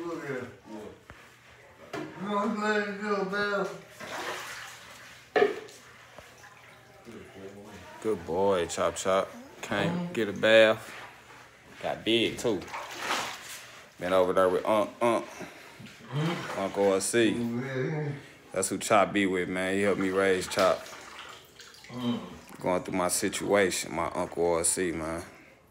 Good boy, Chop Chop. Can't get a bath. Got big too. Been over there with Uncle RC. That's who Chop be with, man. He helped me raise Chop. Going through my situation, my Uncle RC, man.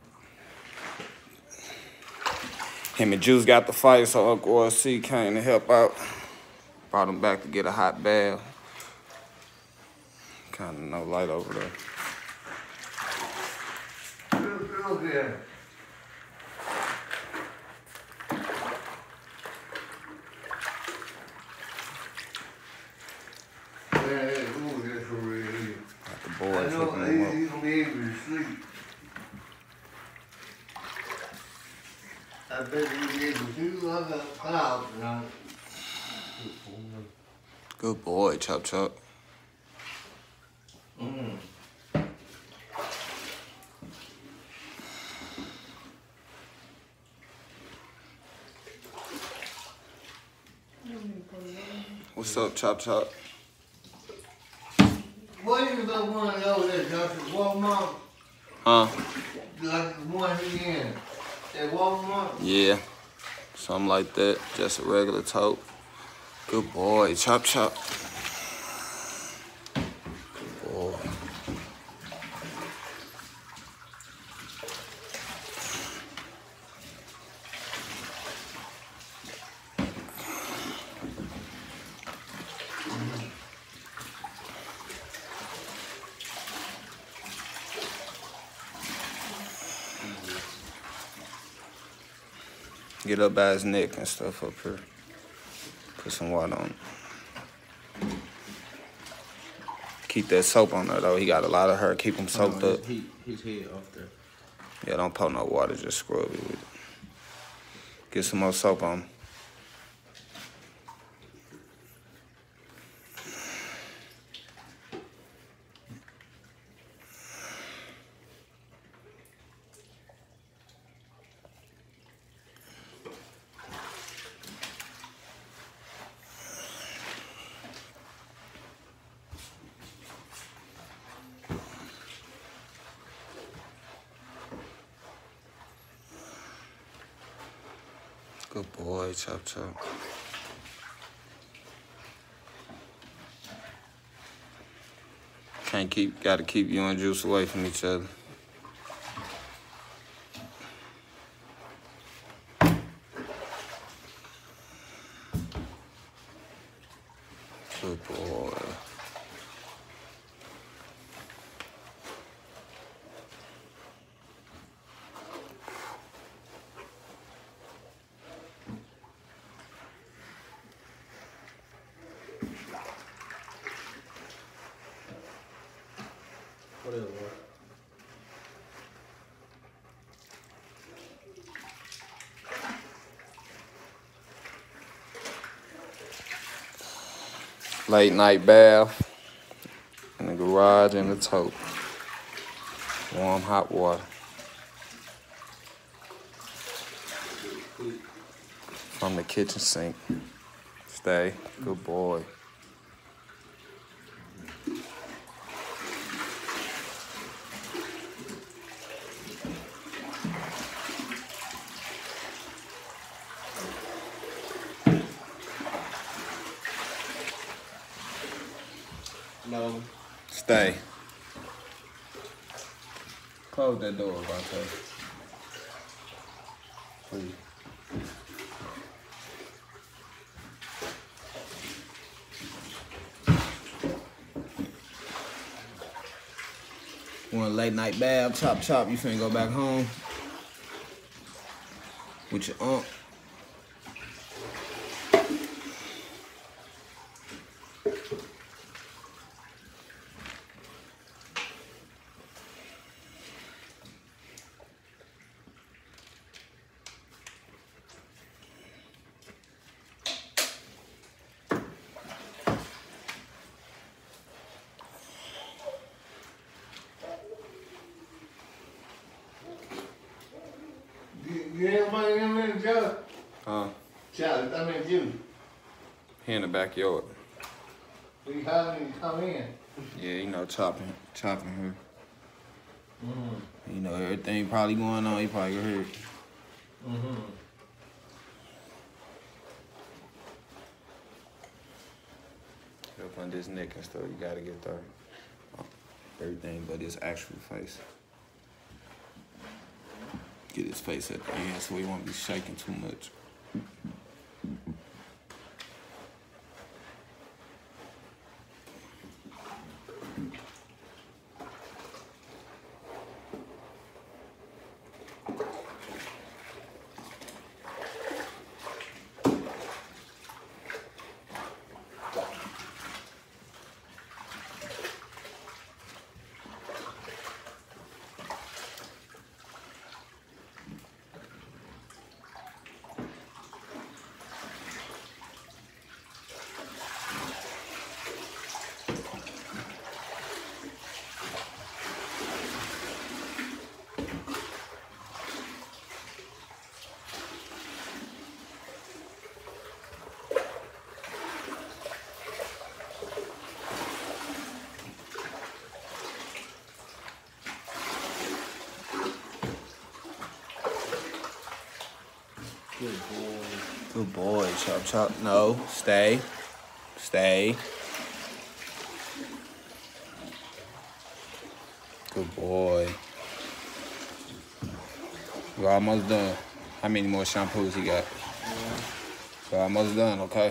Him and Juice got the fight, so Uncle RC came to help out. Brought him back to get a hot bath. Kind of no light over there. Got the boys hooking him up. He's gonna be able to sleep. I bet he'll be able to. I got clouds tonight. Good boy, Chop Chop. What's up, Chop Chop? What is about one of those at Walmart? Huh? Like the one he in at Walmart? Yeah. Something like that. Just a regular tote. Good boy, Chop Chop. Good boy. Get up by his neck and stuff up here. Put some water on it. Keep that soap on there though. He got a lot of hair. Keep him soaked up. His head off there. Yeah, don't pour no water. Just scrub it with it. Get some more soap on him. Good boy, Chop Chop. Gotta keep you and Juice away from each other. Good boy. Whatever. Late night bath in the garage and the tote. Warm hot water. From the kitchen sink. Stay. Good boy. No. Stay. Close that door, Vontae. Please. Want a late night bath? Chop Chop, you finna go back home with your aunt. Get everybody in there, Joe. Huh? Charlie, that means you. He in the backyard. We hollering you to come in. Yeah, you know, chopping here. Mm-hmm. You know, everything probably going on, he probably heard. Mm-hmm. Up on this neck and stuff, you gotta get there. Everything but his actual face. Get his face at the end so he won't be shaking too much. Good boy, chop chop. No, stay. Stay. Good boy. We're almost done. How many more shampoos you got? We're almost done, okay?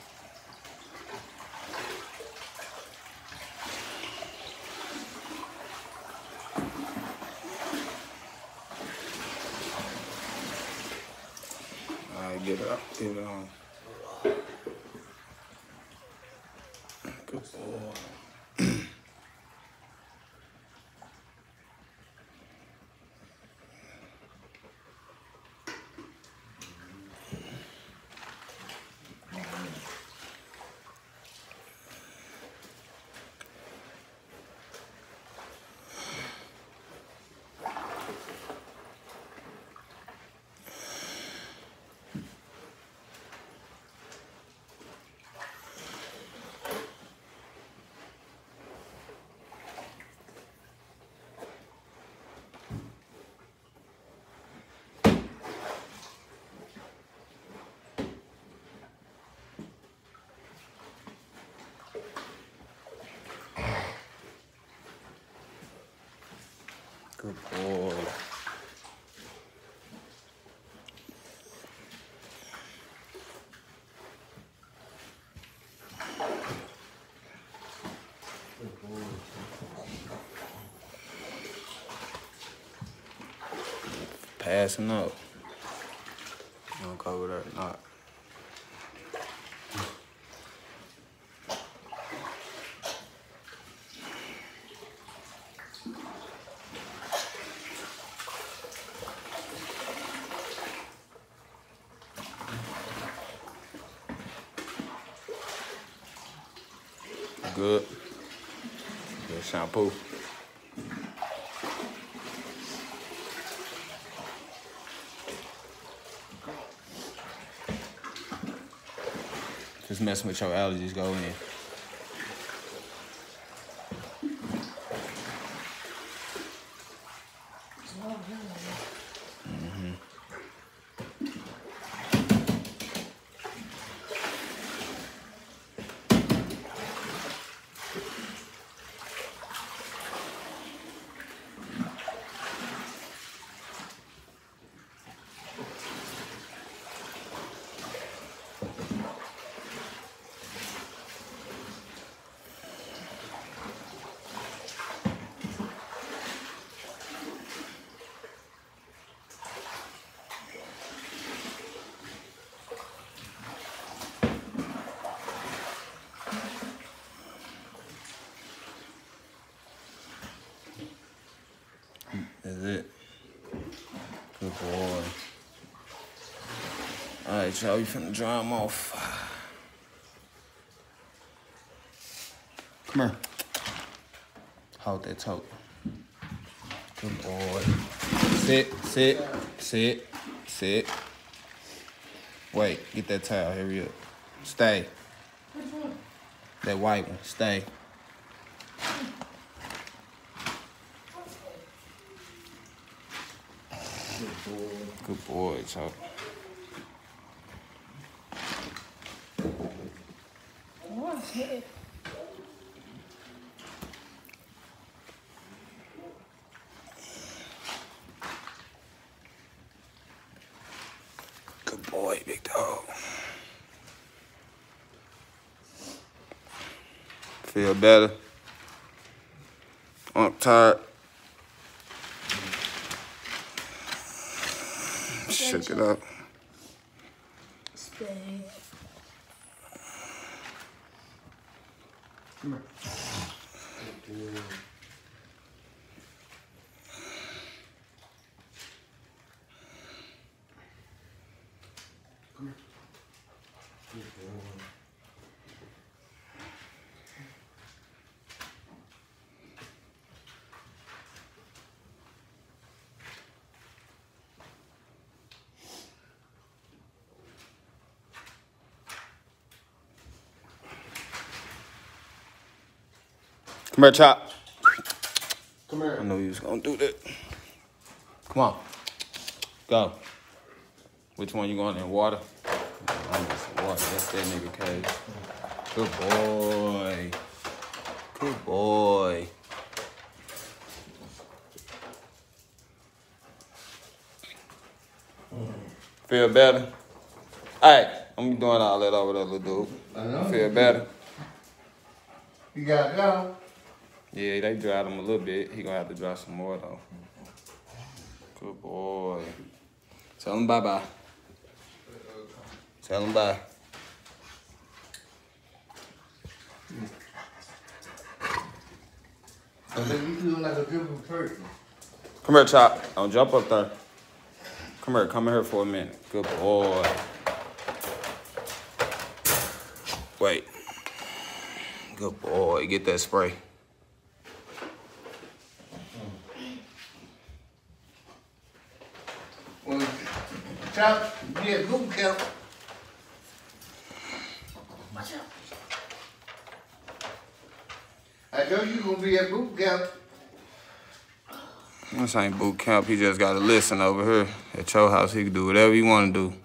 Alright, get it up, get it on. Good boy. Good boy. Passing up. Don't cover that knot. Good. Good shampoo. Just messing with your allergies, go in. That's it. Good boy. All right, y'all, we finna dry them off. Come here. Hold that toe. Good boy. Sit, sit, sit, sit. Wait, get that towel. Hurry up. Stay. Which one? That white one. Stay. Good boy, Chop. What's it? Good boy, big dog. Feel better? I'm tired. Shook it up. Stay. Come here. Come here, Chop. Come I here. knew you was gonna do that. Come on. Go. Which one you going in? Water? I'm just water. That's that nigga cage. Good boy. Good boy. Feel better? Alright, I'm doing all that over there, little I know. dude. Feel better? You gotta go. Yeah, they dried him a little bit. He gonna have to dry some more though. Good boy. Tell him bye-bye. Tell him bye. I think you feel like a different person. Come here, Chop. Don't jump up there. Come here for a minute. Good boy. Wait. Good boy. Get that spray. Well, Chop, be at boot camp. Watch out. I know you gonna be at boot camp. This ain't boot camp. He just gotta listen over here. At your house, he can do whatever he wanna do.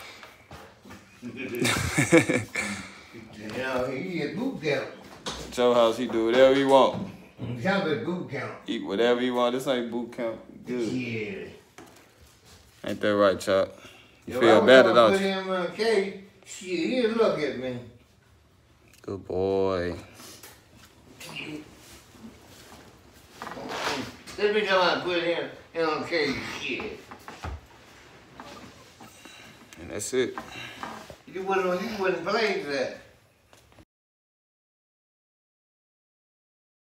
You know, he at boot camp. At your house, he do whatever he want. Chop at boot camp. Eat whatever he want. This ain't boot camp. Good. Yeah. Ain't that right, Chop? You If I feel was better, gonna don't put you? him in a cage, shit, he'll look at me. Good boy. Every time I put him in a cage, shit. And that's it. You wouldn't play that.